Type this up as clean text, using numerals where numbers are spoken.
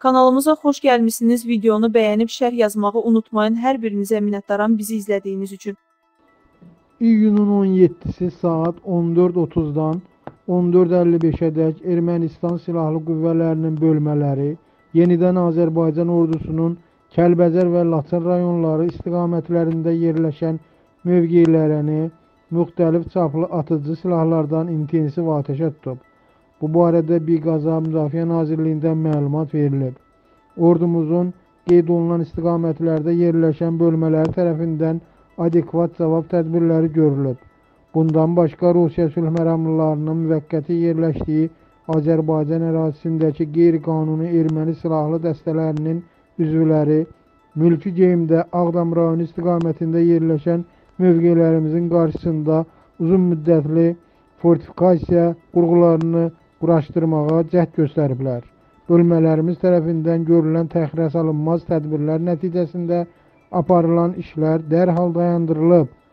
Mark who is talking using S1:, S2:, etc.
S1: Kanalımıza xoş gəlmişsiniz. Videonu bəyənib şərh yazmağı unutmayın. Hər birinizə minnətdaram bizi izlədiyiniz üçün.
S2: İyunun 17'si saat 14:30'dan 14:55'e dek Ermənistan Silahlı Qüvvələrinin bölmələri yenidən Azərbaycan ordusunun Kəlbəcər və Laçın rayonları istiqamətlərində yerləşən mövqelərini müxtəlif çaplı atıcı silahlardan intensiv atəşə tutub. Bu barədə Biqaza Müdafiə Nazirliyindən məlumat verilib. Ordumuzun qeyd olunan istiqamətlərdə yerləşən bölmələri tərəfindən adekvat cavab tədbirləri görülüb. Bundan başqa Rusiya sülh məramlılarının müvəqqəti yerləşdiyi Azərbaycan ərazisindəki qeyri-qanuni erməni silahlı dəstələrinin üzvləri mülki geyimdə Ağdam rayonu istiqamətində yerləşən mövqelərimizin qarşısında uzun müddətli fortifikasiya qurğularını quraşdırmağa cəhd göstəriblər. Bölmələrimiz tərəfindən görülən təxirəsalınmaz tədbirlər nəticəsində aparılan işlər dərhal dayandırılıb.